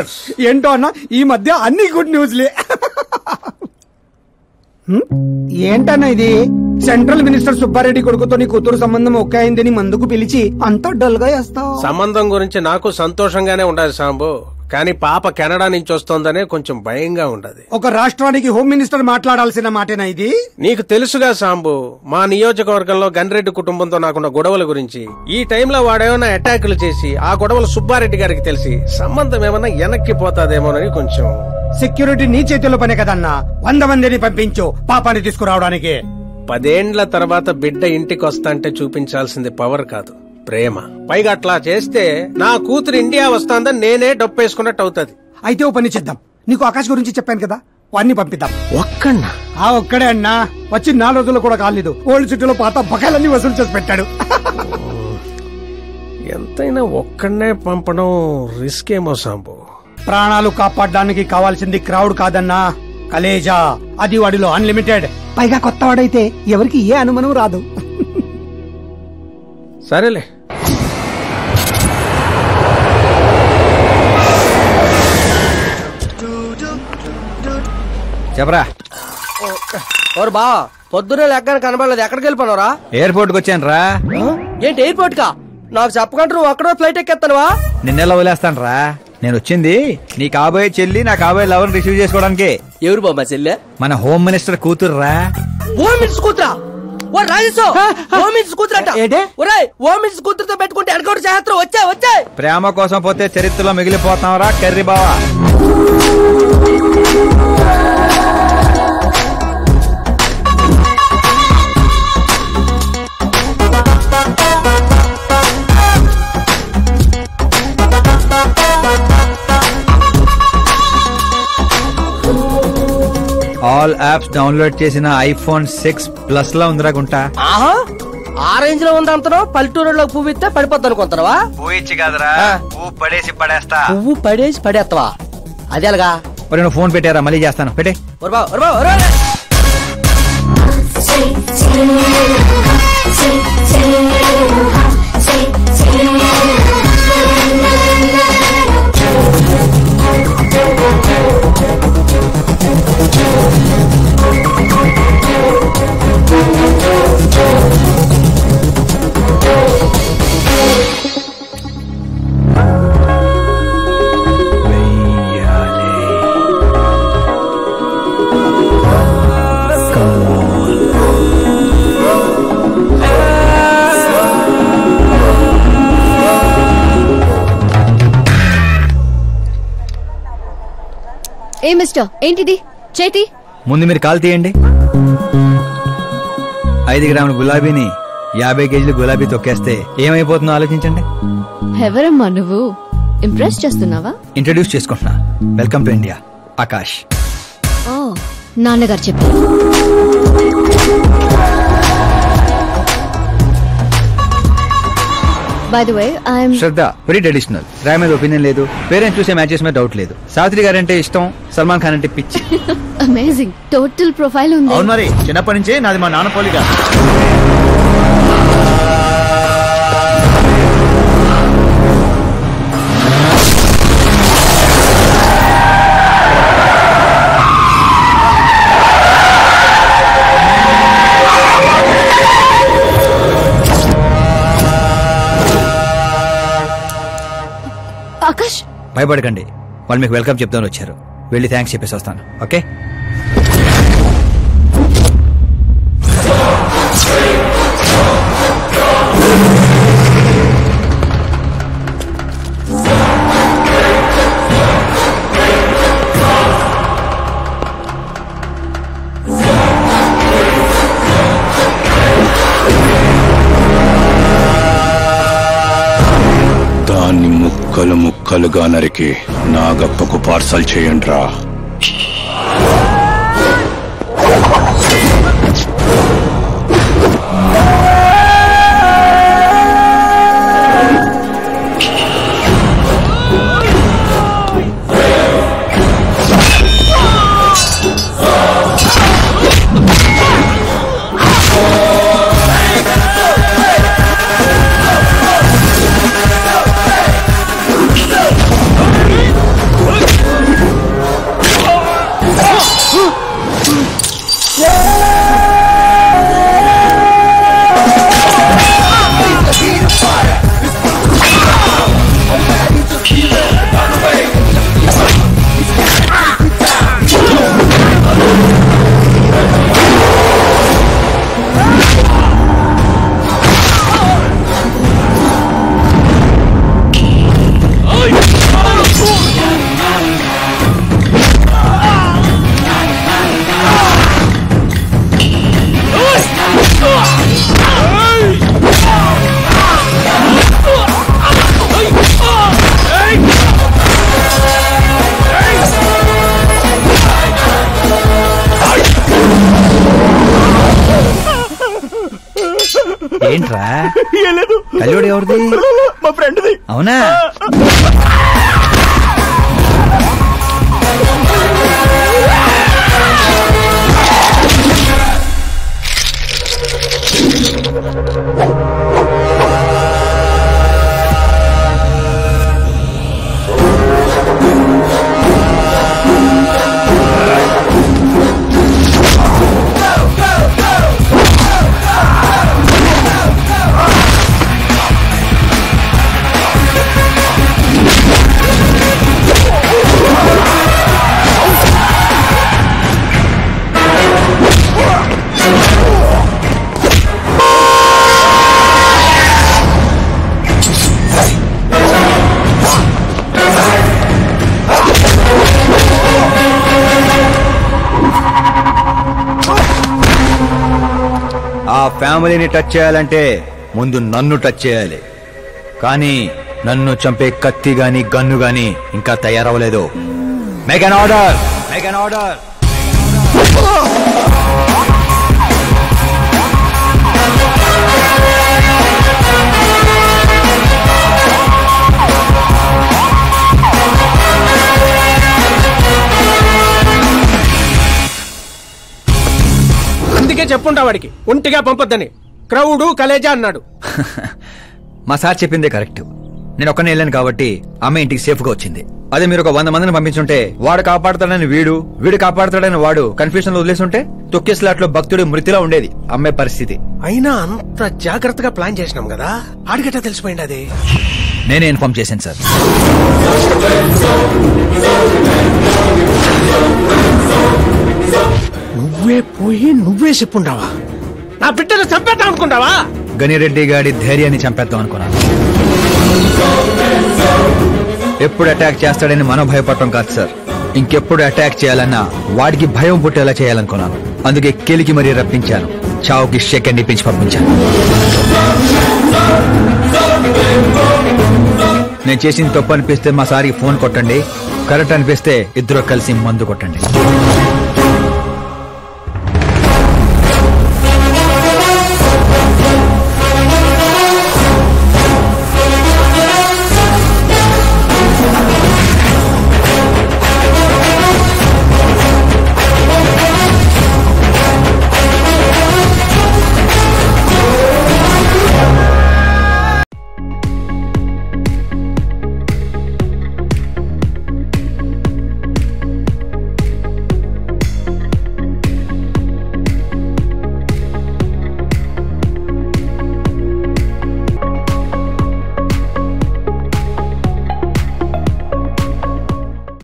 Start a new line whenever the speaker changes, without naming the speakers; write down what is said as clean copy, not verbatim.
ఏంటో అన్న ఈ మధ్య అన్ని గుడ్ న్యూస్లే. ఏంటన్నా ఇది? సెంట్రల్ మినిస్టర్ సుబ్బారెడ్డి కొడుకుతో నీ కూతురు సంబంధం ఒకే అయిందని మందుకు పిలిచి అంతా డల్ గా వేస్తావు.
సంబంధం గురించి నాకు సంతోషంగానే ఉండాలి సాంబు, కానీ పాప కెనడా నుంచి వస్తోందనే కొంచెం భయంగా ఉండదు.
ఒక రాష్ట్రానికి హోమ్ మినిస్టర్ మాట్లాడాల్సిన మాటేనా ఇది?
నీకు తెలుసుగా సాంబు, మా నియోజకవర్గంలో గన్రెడ్డి కుటుంబంతో నాకున్న గొడవల గురించి. ఈ టైంలో వాడేమన్నా అటాకులు చేసి ఆ గొడవలు సుబ్బారెడ్డి గారికి తెలిసి సంబంధం ఏమన్నా వెనక్కి పోతాదేమోనని కొంచెం.
సెక్యూరిటీ నీ చేతిలో పనే కదన్నా, 100 మందిని పంపించు పాపాన్ని తీసుకురావడానికి.
10 ఏండ్ల తర్వాత బిడ్డ ఇంటికి వస్తాంటే చూపించాల్సింది పవర్ కాదు, ప్రేమ. పైగా అట్లా చేస్తే నా కూతురు ఇండియా వస్తాందని నేనే డొప్పేసుకున్నట్టు అవుతుంది.
అయితే ఓ పని చేద్దాం, నీకు ఆకాశ్ గురించి చెప్పాను కదా, వాడిని పంపిద్దాం.
ఒక్కన్నా?
ఒక్కడే అన్నా, వచ్చి 4 రోజులు కూడా కాలేదు. ఓల్డ్ సిటీలో పాత బకాయిలన్నీ వసూలు చేసి పెట్టాడు.
ఎంతైనా ఒక్కడనే పంపడం రిస్క్ ఏమో సాంబు.
ప్రాణాలు కాపాడడానికి కావాల్సింది క్రౌడ్ కాదన్నా, కలేజా. అది వాడిలో అన్లిమిటెడ్. పైగా కొత్త వాడైతే ఎవరికి ఏ అనుమానం రాదు.
సరేలే.
చెప్పరా.
ఓరు బా, పొద్దునే లెక్కన కనబడలేదు, ఎక్కడికి వెళ్ళిపోనరా?
ఎయిర్పోర్ట్ కి వచ్చాను రా.
ఏంటి ఎయిర్పోర్ట్ కా? నాకు చెప్పకుండా నువ్వు అక్కడ ఫ్లైట్ ఎక్కేస్తానువా?
నిన్నెలా వదిలేస్తాను రా. నేను వచ్చింది నీ కాబోయే చెల్లి నా కాబోయే లవర్ రిసీవ్ చేసుకోవడానికి.
ఎవరు బాబా చెల్లె?
మన హోమ్ మినిస్టర్ కూతురు రా.
హోమ్ మినిస్టర్ కూతురా? ఓ రాజేశో, హోమ్ మినిస్టర్ కూతురట. ఒరేయ్, హోమ్ మినిస్టర్ కూతురుతో పెట్టుకుంటే ఎడగొడు చేస్తారు. వచ్చాయి.
ప్రేమ కోసం పోతే చరిత్రలో మిగిలిపోతాం రా కర్రీ బావా. ఆల్ యాప్స్ డౌన్లోడ్ చేసిన ఐఫోన్ 6 ప్లస్ లా ఉందిరా గుంట.
ఆహా, ఆ రేంజ్ లో ఉంది అంతనో. పల్లెటూరులో పువ్వు ఇస్తే పడిపోద్ది అనుకుంటావా?
పోయిచ్చి కాదురా, పువ్వు పడేసి పడేస్తా.
పువ్వు పడేసి పడేస్తావా? అదే అలాగా.
నువ్వు ఫోన్ పెట్టారా? మళ్ళీ చేస్తాను, పెట్టే.
ఏ మిస్టర్, ఏంటిది? చేతి
ముందు మీరు కాల్ తీయండి. 5 గ్రాముల గులాబీని 50 కేజీలు గులాబీ తొక్కేస్తే ఏమైపోతుందో ఆలోచించండి.
ఎవరమ్మా నువ్వు? ఇంప్రెస్ చేస్తున్నావా?
ఇంట్రడ్యూస్ చేసుకుంటున్నా. Welcome to India, Akash.
ఓ, నాన్నగారు చెప్పారు. By the way, I'm
Shraddha. Very traditional. Rai మీద ఒపీనియన్ లేదు, పేరెంట్స్ చూసే మ్యాచెస్ మీద డౌట్ లేదు. సావిత్రి గారు అంటే ఇష్టం, సల్మాన్ ఖాన్ అంటే పిచ్చి.
అమేజింగ్, టోటల్ ప్రొఫైల్ ఉంది.
అవును మరి, చిన్నప్పటి నుంచే నాది మా నాన్న పోలిగా.
ఆకాష్,
భయపడకండి, వాళ్ళు మీకు వెల్కమ్ చెప్తాను వచ్చారు. వెళ్ళి థ్యాంక్స్ చెప్పేసి వస్తాను. ఓకే?
దాన్ని ముక్కలు ముక్కలుగా నరికి నాగప్పకు పార్సల్ చేయండి రా.
ఏంట్రా కళ్ళోడు ఎవరిది?
మా ఫ్రెండ్ది.
అవునా? ఆ ఫ్యామిలీని టచ్ చేయాలంటే ముందు నన్ను టచ్ చేయాలి. కానీ నన్ను చంపే కత్తి గాని గన్ను గాని ఇంకా తయారవలేదు. Make an order, make an order.
అందుకే చెప్పుంటా వాడికి ఒంటిగా పంపొద్దని. క్రౌడు కలేజా అన్నాడు.
మా సార్ చెప్పిందే కరెక్ట్. నేను ఒక్కనే వెళ్ళాను కాబట్టి అమ్మ ఇంటికి సేఫ్ గా వచ్చింది. అదే మీరు ఒక 100 మందిని పంపించుంటే వాడు కాపాడతాడని వీడు కాపాడతాడని వాడు కన్ఫ్యూజన్ లో వదిలేసుంటే తొక్కే స్లాట్ లో భక్తుడి మృతిలా ఉండేది అమ్మాయి పరిస్థితి.
అయినా అంత జాగ్రత్తగా ప్లాన్ చేసినాం కదా, ఆడిగట్టా తెలిసిపోయింది. అది
నేనే ఇన్ఫార్మ్ చేశాను సార్.
నువ్వే పోయి నువ్వే చెప్పుంటావా? నా బిడ్డను చంపేద్దాం అనుకుంటావా?
గనిరెడ్డి గాడి ధైర్యాన్ని చంపేద్దాం అనుకున్నాను. ఎప్పుడు అటాక్ చేస్తాడని మనం భయపడటం కాదు సార్, ఇంకెప్పుడు అటాక్ చేయాలన్నా వాడికి భయం పుట్టేలా చేయాలనుకున్నాను. అందుకే కెలికి మరీ రప్పించాను. చావుకి సెకండ్ ఇప్పించి పంపించాను. నేను చేసిన తప్పు అనిపిస్తే మా సారికి ఫోన్ కొట్టండి, కరెక్ట్ అనిపిస్తే ఇద్దరు కలిసి మందు కొట్టండి.